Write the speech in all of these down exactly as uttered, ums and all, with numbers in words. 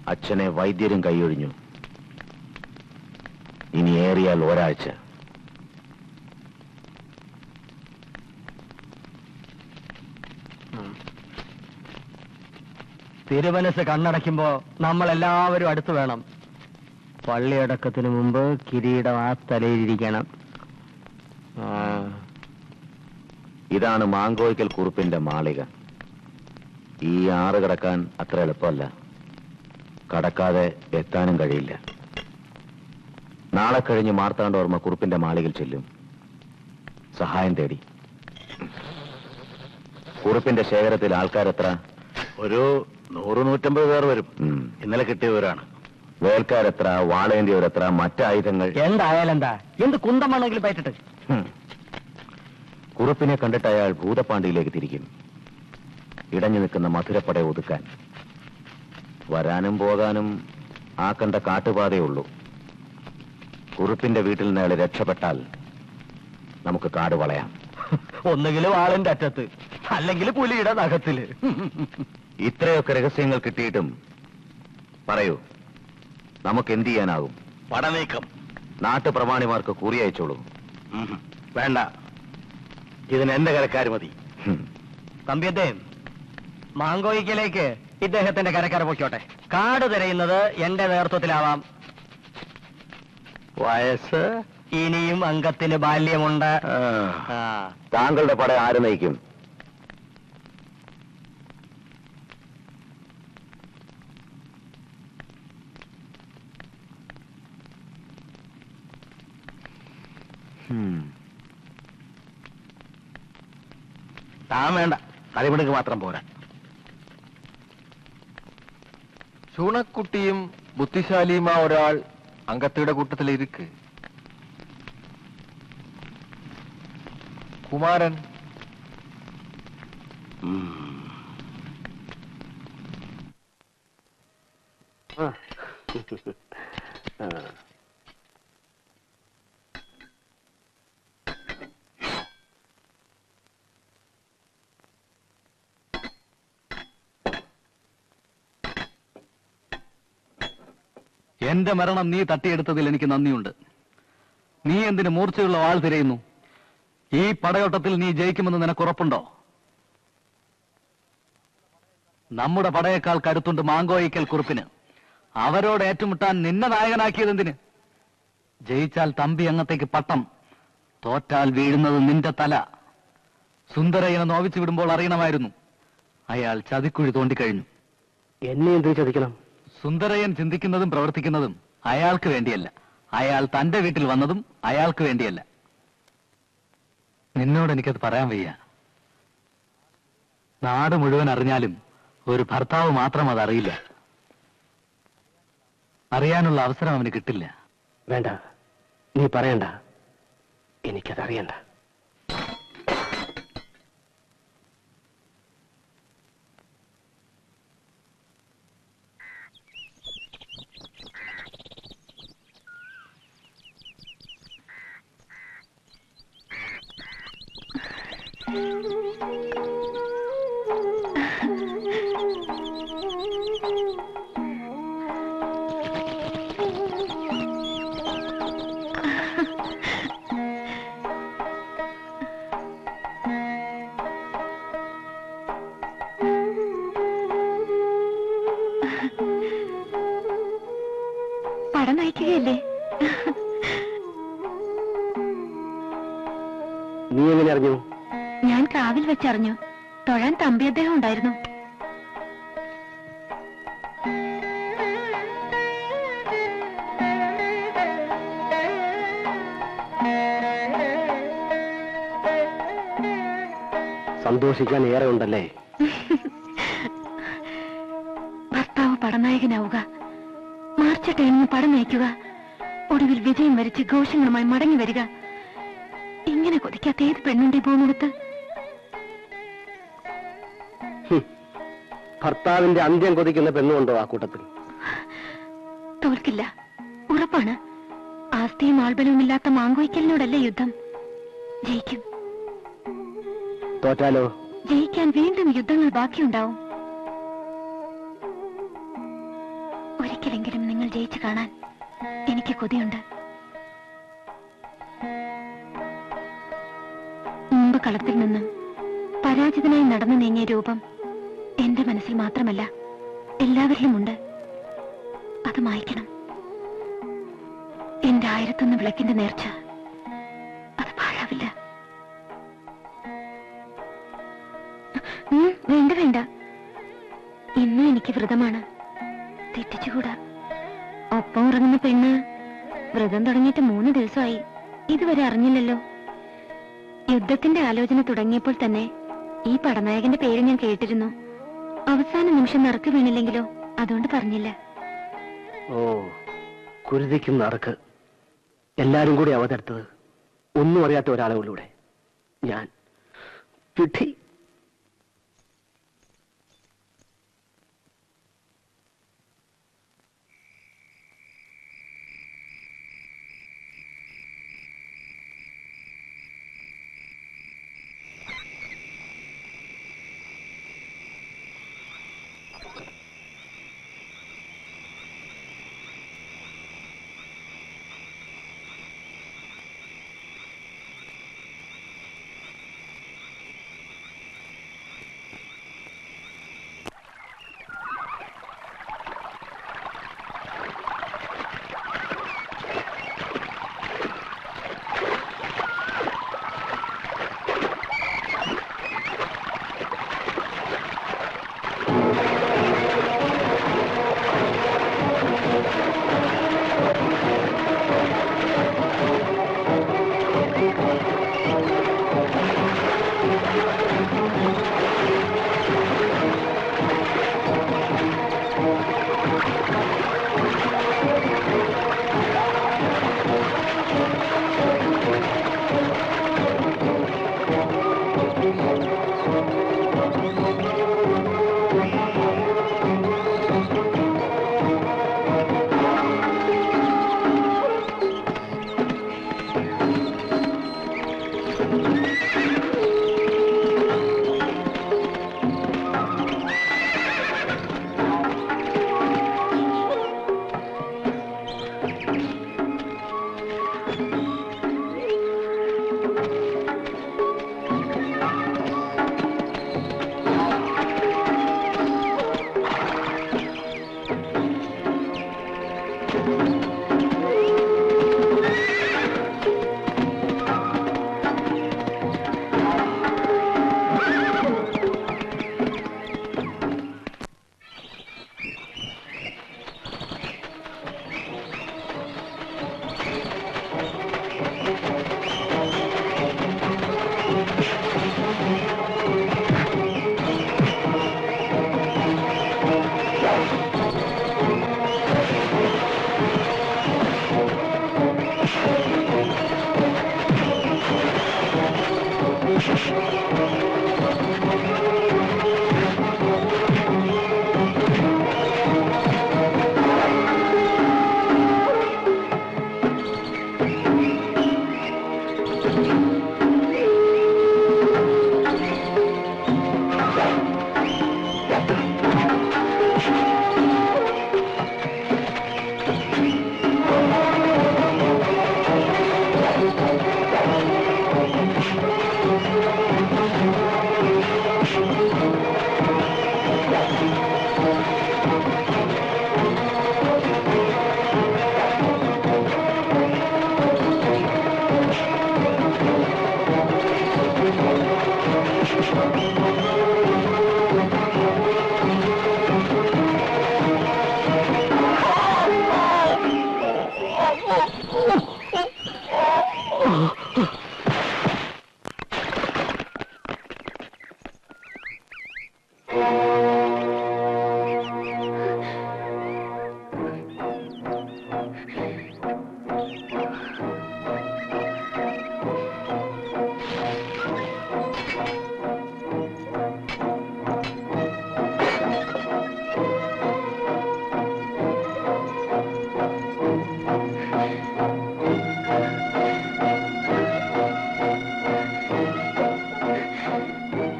അച്ഛനെ വൈദ്യരും കൈയൊഴിഞ്ഞു. ഇനി ഏറിയാൽ ഒരാഴ്ച. തിരുമനസ് കണ്ണടയ്ക്കുമ്പോ നമ്മൾ എല്ലാവരും അടുത്ത് വേണം. പള്ളിയടക്കത്തിന് മുമ്പ് കിരീടം ആ തലയിലിരിക്കണം. ഇതാണ് മാങ്കോയ്ക്കൽ കുറുപ്പിന്റെ മാളിക. ഈ ആറ് കടക്കാൻ അത്ര എളുപ്പമല്ല. കടക്കാതെ എത്താനും കഴിയില്ല. നാളെ കഴിഞ്ഞ് മാർത്താണ്ഡോർമ്മ കുറുപ്പിന്റെ മാളികയിൽ ചെല്ലും, സഹായം തേടി. കുറുപ്പിന്റെ ശേഖരത്തിൽ ആൾക്കാരെത്ര? ഒരു നൂറ് നൂറ്റമ്പത് പേർ വരും. ഇന്നലെ കിട്ടിയവരാണ്. വേൽക്കാരെത്ര? വാളേന്തിയവരെത്ര? മറ്റായുധങ്ങൾ? എന്തായാലെന്താ, എന്ത് കുന്തമാണെങ്കിലും പറ്റിട്ട്. കുറുപ്പിനെ കണ്ടിട്ട് അയാൾ ഭൂതപ്പാണ്ടിയിലേക്ക് തിരിക്കും, ഇടഞ്ഞു നിൽക്കുന്ന മധുരപ്പട ഒതുക്കാൻ. വരാനും പോകാനും ആ കണ്ട കാട്ടുപാതയേ ഉള്ളൂ. കുറുപ്പിന്റെ വീട്ടിൽ നിന്ന് അയാൾ രക്ഷപ്പെട്ടാൽ നമുക്ക് കാട് വളയാം. ഒന്നുകിലും ആളിന്റെ അറ്റത്ത്, അല്ലെങ്കിൽ പുലിയുടെ നഖത്തില്. ഇത്രയൊക്കെ രഹസ്യങ്ങൾ കിട്ടിയിട്ടും പറയൂ, നമുക്ക് എന്ത് ചെയ്യാനാകും? പടനീക്കം. നാട്ടുപ്രമാണിമാർക്ക് കുറി അയച്ചോളൂ. വേണ്ട, ഇതിന് എന്റെ കരക്കാർ മതി. തമ്പിയത്തെ, മാങ്കോയിക്കലേക്ക് ഇദ്ദേഹത്തിന്റെ കരക്കാർ പോയിക്കോട്ടെ. കാട് തിരയുന്നത് എന്റെ നേതൃത്വത്തിലാവാം. വയസ്സ് ഇനിയും അംഗത്തിന് ബാല്യമുണ്ട്. താങ്കളുടെ പട ആര് നയിക്കും? താൻ വേണ്ട, കളിമിടുക്ക് മാത്രം പോരാ. ചൂണക്കുട്ടിയും ബുദ്ധിശാലിയുമാ ഒരാൾ അംഗത്തിയുടെ കൂട്ടത്തിൽ ഇരിക്ക്. കുമാരൻ എന്റെ മരണം നീ തട്ടിയെടുത്തതിൽ എനിക്ക് നന്ദിയുണ്ട്. നീ എന്തിന് മൂർച്ചയുള്ള വാൾ തിരയുന്നു? ഈ പടയോട്ടത്തിൽ നീ ജയിക്കുമെന്ന് നിനക്കുറപ്പുണ്ടോ? നമ്മുടെ പടയേക്കാൾ കരുത്തുണ്ട് മാങ്കോയിക്കൽ കുറുപ്പിന്. അവരോട് ഏറ്റുമുട്ടാൻ നിന്നെ നായകനാക്കിയതെന്തിന്? ജയിച്ചാൽ തമ്പി അംഗത്തേക്ക് പട്ടം, തോറ്റാൽ വീഴുന്നത് നിന്റെ തല. സുന്ദരയ്യനെ നോവിച്ചു വിടുമ്പോൾ അറിയണമായിരുന്നു, അയാൾ ചതിക്കുഴി തോണ്ടിക്കഴിഞ്ഞു. എന്നെ എന്ത് ചതിക്കണം? സുന്ദരയ്യൻ ചിന്തിക്കുന്നതും പ്രവർത്തിക്കുന്നതും അയാൾക്ക് വേണ്ടിയല്ല. അയാൾ തന്റെ വീട്ടിൽ വന്നതും അയാൾക്ക് വേണ്ടിയല്ല. നിന്നോട് എനിക്കത് പറയാൻ വയ്യ. നാട് മുഴുവൻ അറിഞ്ഞാലും ഒരു ഭർത്താവ് മാത്രം അതറിയില്ല. അറിയാനുള്ള അവസരം അവന് കിട്ടില്ല. വേണ്ട, നീ പറയണ്ട, എനിക്കതറിയണ്ട. പടം നയിക്കുകയല്ലേ? നീ എങ്ങനെ അറിഞ്ഞു? ഞാൻ കാവിൽ വെച്ചറിഞ്ഞു. തൊഴാൻ തമ്പി അദ്ദേഹം ഉണ്ടായിരുന്നു. സന്തോഷിക്കാൻ ഏറെ ഉണ്ടല്ലേ? ഭർത്താവ് പടനായകനാവുക, മാർച്ചട്ടേണിന് പടം നയിക്കുക, ഒടുവിൽ വിജയം വരിച്ച് ഘോഷങ്ങളുമായി മടങ്ങി വരിക. ഇങ്ങനെ കൊതിക്കാത്ത ഏത് പെണ്ണുണ്ട് ഈ ഭൂമുഖത്ത്? ഭർത്താവിന്റെ അന്ത്യം കൊതിക്കുന്ന പെണ്ണുണ്ടോ ആ കൂട്ടത്തിൽ? തോൽക്കില്ല, ഉറപ്പാണ്. ആസ്തിയും ആൾബലവുമില്ലാത്ത മാങ്കോയ്ക്കലിനോടല്ലേ യുദ്ധം. ജയിക്കും. തോറ്റാലോ? ജയിക്കാൻ വീണ്ടും യുദ്ധങ്ങൾ ബാക്കിയുണ്ടാവും. ഒരിക്കലെങ്കിലും നിങ്ങൾ ജയിച്ചു കാണാൻ എനിക്ക് കൊതിയുണ്ട്. മുമ്പ് കളത്തിൽ നിന്നും പരാജിതനായി നടന്നു നീങ്ങിയ രൂപം എന്റെ മനസ്സിൽ മാത്രമല്ല, എല്ലാവരിലുമുണ്ട്. അത് മായ്ക്കണം. എന്റെ ആയിരത്തൊന്ന് വിളക്കിന്റെ നേർച്ച അത് പാഴാവില്ല. വേണ്ട വേണ്ട, ഇന്നും എനിക്ക് വ്രതമാണ്. തെറ്റിച്ചുകൂടാ. ഒപ്പം ഉറങ്ങുന്ന പെണ്ണ് വ്രതം തുടങ്ങിയിട്ട് മൂന്ന് ദിവസമായി, ഇതുവരെ അറിഞ്ഞില്ലല്ലോ. യുദ്ധത്തിന്റെ ആലോചന തുടങ്ങിയപ്പോൾ തന്നെ ഈ പടനായകന്റെ പേര് ഞാൻ കേട്ടിരുന്നു. അവസാന നിമിഷം നറുക്ക് വീണില്ലെങ്കിലോ, അതുകൊണ്ട് പറഞ്ഞില്ല. ഓ, കുരുതിക്കും നറുക്ക് എല്ലാരും കൂടി അവതടുത്തത് ഒന്നും അറിയാത്ത ഒരാളെ ഉള്ളൂടെ. ഞാൻ വിധി.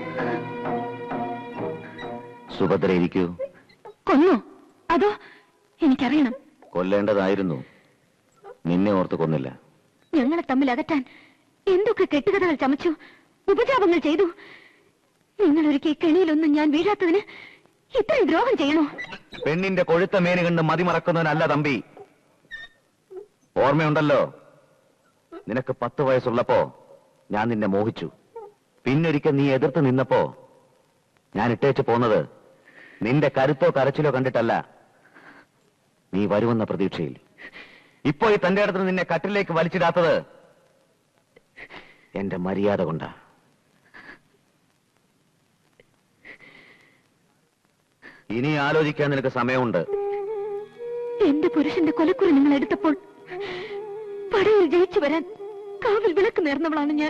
സുഭദ്ര ഇരിക്കൂ. കൊന്നു? അതോ എനിക്കറിയണം. കൊല്ലേണ്ടതായിരുന്നു. നിന്നെ ഓർത്ത് കൊന്നില്ല. ഞങ്ങളെ തമ്മിൽ അകറ്റാൻ എന്തൊക്കെ കെട്ടുകഥകൾ ചമച്ചു, ഉപജാപങ്ങൾ ചെയ്തു. നിങ്ങളൊരിക്കൽ കെണിയിലൊന്നും ഞാൻ വീഴാത്തതിന് ഇത്രയും ദ്രോഹം ചെയ്യണോ? പെണ്ണിന്റെ കൊഴുത്ത മേന് കണ്ട് മതിമറക്കുന്നവനല്ല തമ്പി. ഓർമ്മയുണ്ടല്ലോ, നിനക്ക് പത്ത് വയസ്സുള്ളപ്പോ ഞാൻ നിന്നെ മോഹിച്ചു. പിന്നൊരിക്കൽ നീ എതിർത്ത് നിന്നപ്പോ ഞാൻ ഇട്ടേച്ച് പോന്നത് നിന്റെ കരുത്തോ കരച്ചിലോ കണ്ടിട്ടല്ല, നീ വരുമെന്ന പ്രതീക്ഷയിൽ. ഇപ്പോ ഈ തന്റെ അടുത്ത് നിന്നെ കട്ടിലേക്ക് വലിച്ചിടാത്തത് എന്റെ മര്യാദ കൊണ്ടാ. ഇനി ആലോചിക്കാൻ നിനക്ക് സമയമുണ്ട്. എന്റെ പുരുഷന്റെ കൊലക്കുറി നിങ്ങൾ എടുത്തപ്പോൾ പടയിൽ ജയിച്ചു വരാൻ കാവൽ വിളക്ക് നേർന്നവളാണ് ഞാൻ.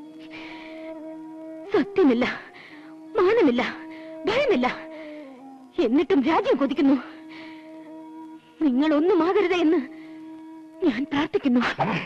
സത്യമില്ല, മാനമില്ല, ഭയമില്ല. എന്നിട്ടും രാജ്യം കൊതിക്കുന്നു. നിങ്ങൾ ഒന്നുമാകരുത് എന്ന് ഞാൻ പ്രാർത്ഥിക്കുന്നു.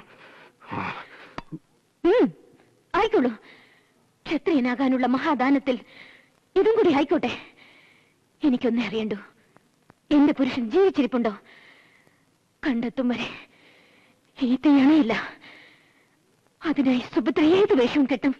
ആയിക്കോളൂ, ക്ഷത്രിയനാകാനുള്ള മഹാദാനത്തിൽ ഇതും കൂടി ആയിക്കോട്ടെ. എനിക്കൊന്നേ അറിയണ്ടു, എന്റെ പുരുഷൻ ജീവിച്ചിരിപ്പുണ്ടോ? കണ്ടെത്തും വരെ ഈ തീയണയില്ല. അതിനായി സുഭദ്ര ഏത് വേഷവും കെട്ടും.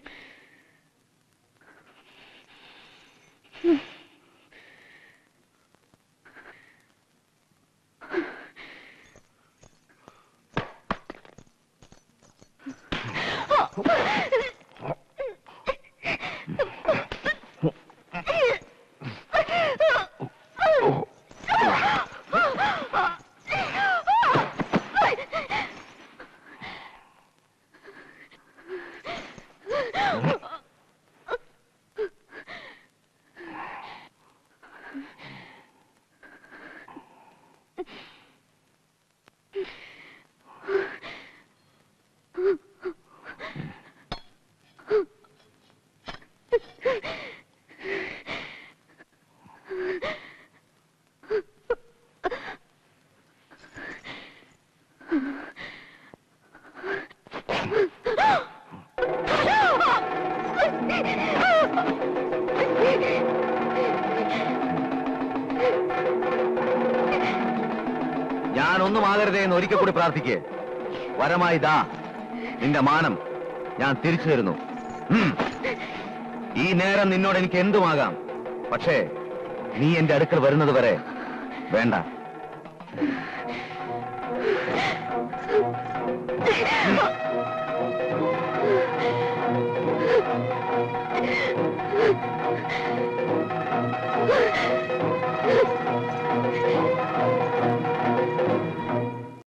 ഞാനൊന്നും ആകരുതേ എന്ന് ഒരിക്കൽ കൂടി പ്രാർത്ഥിക്കേ. വരമായി ദാ നിന്റെ മാനം ഞാൻ തിരിച്ചു തരുന്നു. ഈ നേരം നിന്നോട് എനിക്ക് എന്തുമാകാം. പക്ഷേ നീ എന്റെ അടുക്കൽ വരുന്നത് വരെ വേണ്ട.